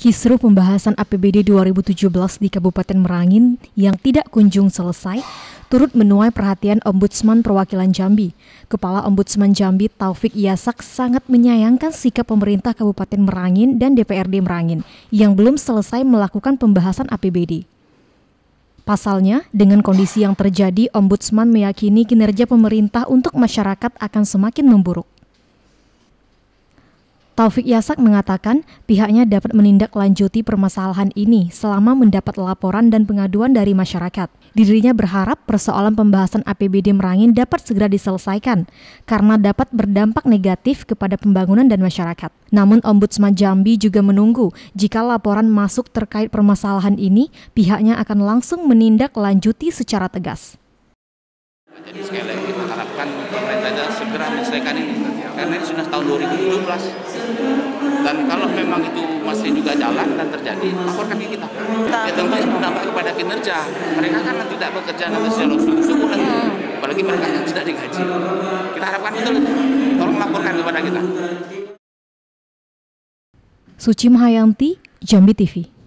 Kisruh pembahasan APBD 2017 di Kabupaten Merangin yang tidak kunjung selesai turut menuai perhatian Ombudsman Perwakilan Jambi. Kepala Ombudsman Jambi Taufik Yasak sangat menyayangkan sikap pemerintah Kabupaten Merangin dan DPRD Merangin yang belum selesai melakukan pembahasan APBD. Pasalnya, dengan kondisi yang terjadi, Ombudsman meyakini kinerja pemerintah untuk masyarakat akan semakin memburuk. Taufik Yasak mengatakan pihaknya dapat menindaklanjuti permasalahan ini selama mendapat laporan dan pengaduan dari masyarakat. Dirinya berharap persoalan pembahasan APBD Merangin dapat segera diselesaikan karena dapat berdampak negatif kepada pembangunan dan masyarakat. Namun Ombudsman Jambi juga menunggu jika laporan masuk terkait permasalahan ini, pihaknya akan langsung menindaklanjuti secara tegas. Jadi sekali lagi kita harapkan pemerintah segera menyelesaikan ini karena ini sudah tahun 2017 dan kalau memang itu masih juga jalan dan terjadi, laporkan ke kita. Ya tentu itu berdampak kepada kinerja. Mereka kan tidak bekerja nanti secara sungguh-sungguh lagi, apalagi mereka yang tidak digaji. Kita harapkan betul, tolong laporkan kepada kita. Suci Mahayanti, Jambi TV.